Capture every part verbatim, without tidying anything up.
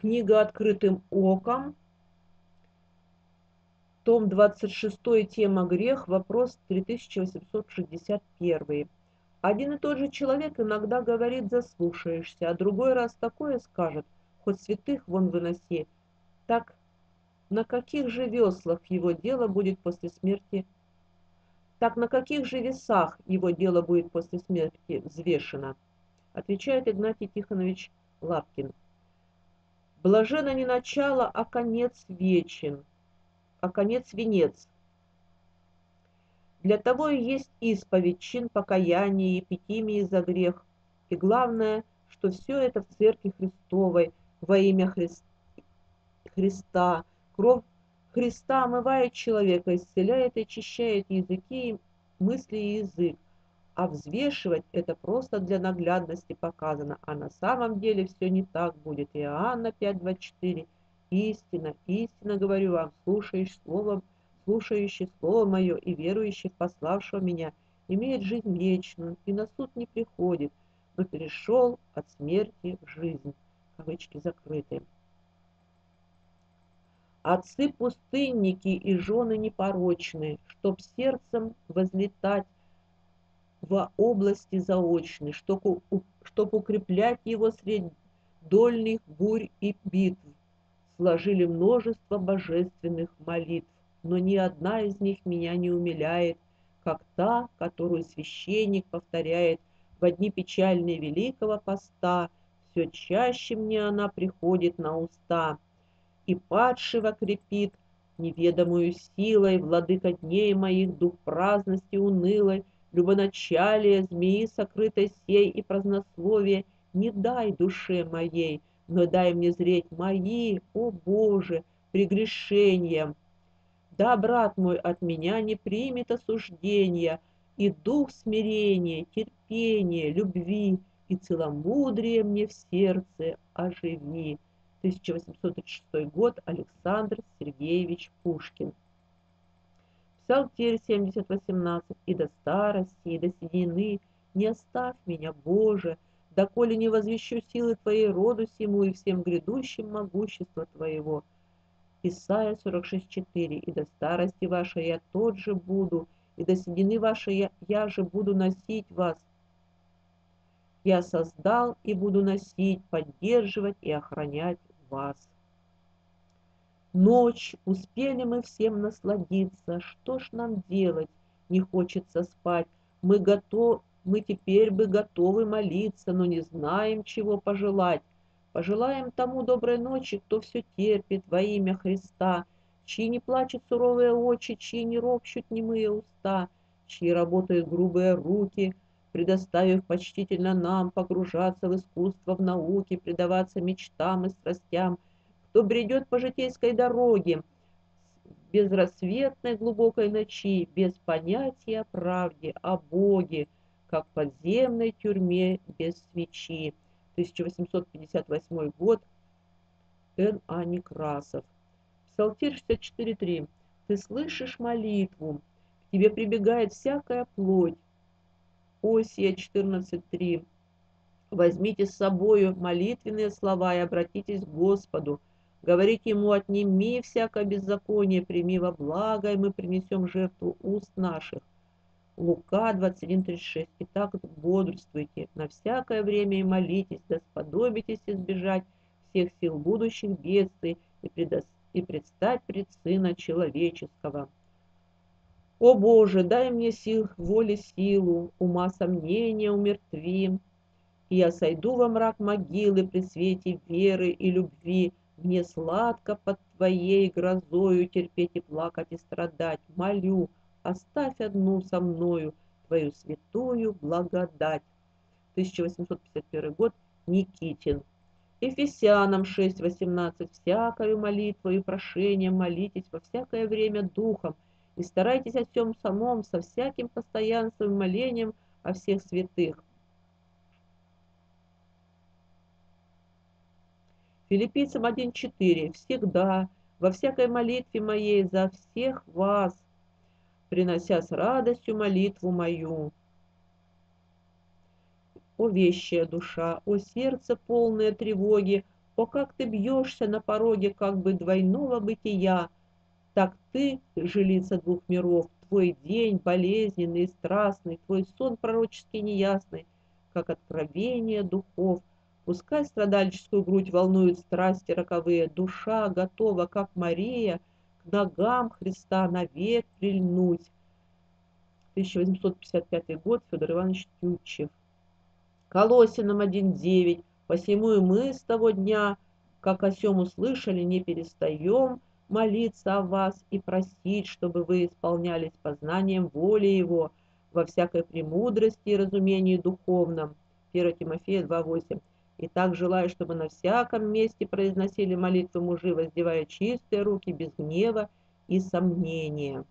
Книга «Открытым оком», том двадцать шесть, тема «Грех», вопрос три тысячи восемьсот шестьдесят один. Один и тот же человек иногда говорит «заслушаешься», а другой раз такое скажет, хоть святых вон выноси. Так на каких же веслах его дело будет после смерти? Так на каких же весах его дело будет после смерти взвешено? Отвечает Игнатий Тихонович Лапкин. Блаженно не начало, а конец вечен, а конец венец. Для того и есть исповедь, чин покаяния, епитимии за грех. И главное, что все это в Церкви Христовой во имя Христа. Христа. Кровь Христа омывает человека, исцеляет и очищает языки, мысли и язык. А взвешивать это просто для наглядности показано, а на самом деле все не так будет. Иоанна пять двадцать четыре. Истина, истинно говорю вам, слушающий слово, слушающий слово мое и верующий в пославшего меня, имеет жизнь вечную и на суд не приходит, но перешел от смерти в жизнь. Кавычки закрыты. Отцы-пустынники и жены непорочные, чтоб сердцем возлетать во области заочной, чтоб, чтоб укреплять его средь дольных бурь и битв, сложили множество божественных молитв, но ни одна из них меня не умиляет, как та, которую священник повторяет в дни печальные Великого Поста, все чаще мне она приходит на уста. И падшего крепит неведомую силой владыка дней моих, дух праздности унылой, любоначалие змеи сокрытой сей и празднословие. Не дай душе моей, но дай мне зреть мои, о Боже, прегрешения. Да, брат мой, от меня не примет осуждения, и дух смирения, терпения, любви, и целомудрие мне в сердце оживи. тысяча восемьсот тридцать шестой год. Александр Сергеевич Пушкин. Псалтирь семьдесят восемнадцать. И до старости, и до седины не оставь меня, Боже, доколе не возвещу силы Твоей роду сему и всем грядущим могущества Твоего. Исайя сорок шесть четыре. И до старости вашей я тот же буду, и до седины вашей я, я же буду носить вас. Я создал и буду носить, поддерживать и охранять вас. Ночь, успели мы всем насладиться, что ж нам делать, не хочется спать, мы готовы, мы теперь бы готовы молиться, но не знаем, чего пожелать. Пожелаем тому доброй ночи, кто все терпит во имя Христа, чьи не плачут суровые очи, чьи не ропщут немые уста, чьи работают грубые руки, предоставив почтительно нам погружаться в искусство, в науки, предаваться мечтам и страстям, кто бредет по житейской дороге, без рассветной глубокой ночи, без понятия о правде, о Боге, как в подземной тюрьме без свечи. тысяча восемьсот пятьдесят восьмой год. Н. А. Некрасов. Псалтирь шестьдесят четыре три. Ты слышишь молитву, к тебе прибегает всякая плоть. Осия четырнадцать три. Возьмите с собою молитвенные слова и обратитесь к Господу. Говорите ему: отними всякое беззаконие, прими во благо, и мы принесем жертву уст наших. Лука двадцать один тридцать шесть. Итак, бодрствуйте на всякое время и молитесь, да сподобитесь избежать всех сил будущих бедствий и, предо... и предстать пред Сына Человеческого. О Боже, дай мне сил, воли силу, ума сомнения умертви, и я сойду во мрак могилы при свете веры и любви. Мне сладко под Твоей грозою терпеть и плакать и страдать. Молю, оставь одну со мною Твою святую благодать. тысяча восемьсот пятьдесят первый год. Никитин. Ефесянам шесть восемнадцать. Всякою молитвою и прошением молитесь во всякое время духом, и старайтесь о всем самом со всяким постоянством и молением о всех святых. Филиппийцам один четыре. Всегда, во всякой молитве моей за всех вас, принося с радостью молитву мою. О вещая душа, о сердце полное тревоги, О, как ты бьешься на пороге как бы двойного бытия! Так ты, жилица двух миров, твой день болезненный и страстный, твой сон пророчески неясный, как откровение духов. Пускай страдальческую грудь волнуют страсти роковые, душа готова, как Мария, к ногам Христа навек прильнуть. тысяча восемьсот пятьдесят пятый год, Федор Иванович Тютчев. Колосиным один девять. Посему и мы с того дня, как о сем услышали, не перестаем молиться о вас и просить, чтобы вы исполнялись познанием воли Его во всякой премудрости и разумении духовном. первое Тимофея два восемь. И так желаю, чтобы на всяком месте произносили молитвы мужи, воздевая чистые руки без гнева и сомнения.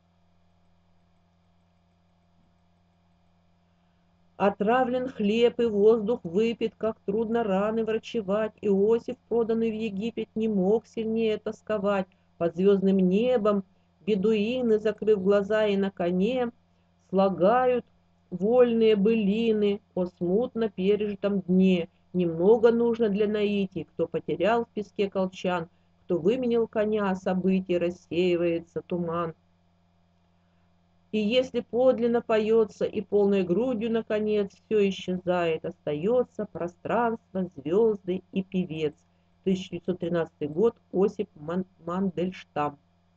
Отравлен хлеб и воздух выпит, как трудно раны врачевать. Иосиф, проданный в Египет, не мог сильнее тосковать. Под звездным небом бедуины, закрыв глаза и на коне, слагают вольные былины о смутно пережитом дне. Немного нужно для наитий, кто потерял в песке колчан, кто выменил коня, событий рассеивается туман. И если подлинно поется и полной грудью, наконец, все исчезает, остается пространство, звезды и певец. тысяча девятьсот тринадцатый год, Осип Мандельштам.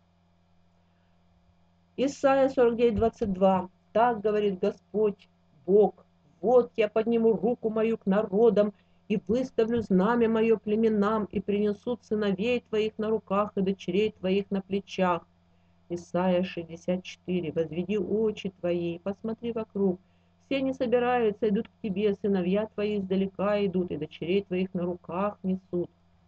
Исайя сорок девять двадцать два. Так говорит Господь Бог: вот я подниму руку мою к народам и выставлю знамя мое племенам, и принесут сыновей твоих на руках и дочерей твоих на плечах. Исайя шестьдесят четыре. Возведи очи твои, посмотри вокруг. Все они собираются, идут к тебе, сыновья твои издалека идут, и дочерей твоих на руках несут.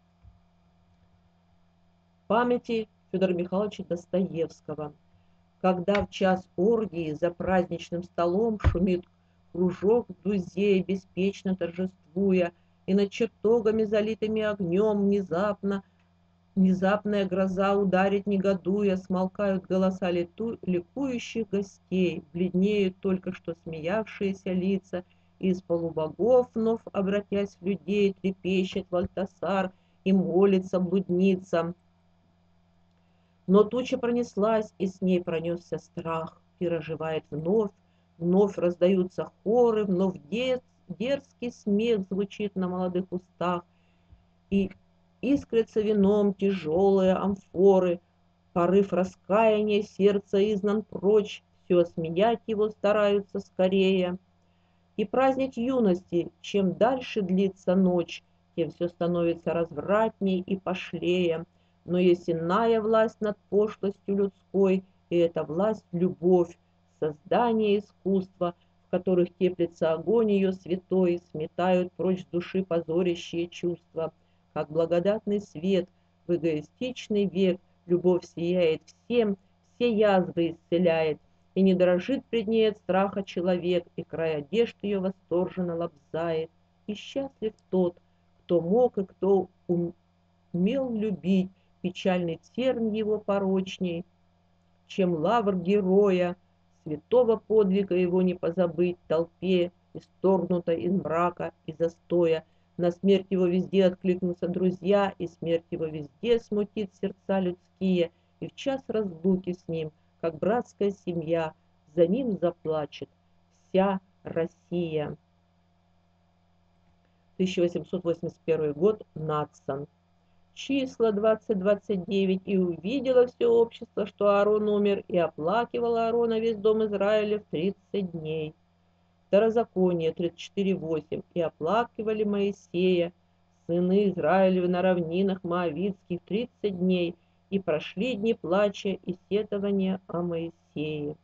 Памяти Федора Михайловича Достоевского. Когда в час оргии за праздничным столом шумит кружок друзей, беспечно торжествуя, и над чертогами, залитыми огнем, внезапно Внезапная гроза ударит, негодуя, смолкают голоса лету, ликующих гостей, бледнеют только что смеявшиеся лица, и из полубогов, вновь обратясь в людей, трепещет Вальтасар и молится блудница. Но туча пронеслась, и с ней пронесся страх, и оживает вновь, вновь раздаются хоры, вновь дерзкий смех звучит на молодых устах, и искрятся вином тяжелые амфоры, порыв раскаяния, сердце изгнан прочь, все смеять его стараются скорее. И праздник юности, чем дальше длится ночь, тем все становится развратней и пошлее. Но есть иная власть над пошлостью людской, и эта власть — любовь, создание искусства, в которых теплится огонь ее святой, сметают прочь с души позорящие чувства. Как благодатный свет в эгоистичный век любовь сияет всем, все язвы исцеляет, и не дрожит пред ней от страха человек, и край одежд ее восторженно лобзает. И счастлив тот, кто мог и кто умел любить, печальный терн его порочней, чем лавр героя, святого подвига его не позабыть толпе, исторгнутой из мрака и застоя. На смерть его везде откликнутся друзья, и смерть его везде смутит сердца людские, и в час разлуки с ним, как братская семья, за ним заплачет вся Россия. тысяча восемьсот восемьдесят первый год, Надсон. Числа двадцать двадцать девять. И увидело все общество, что Аарон умер, и оплакивало Аарона весь дом Израиля в тридцать дней. Второзаконие тридцать четыре восемь. И оплакивали Моисея, сыны Израилевы на равнинах Моавитских тридцать дней, и прошли дни плача и сетования о Моисее.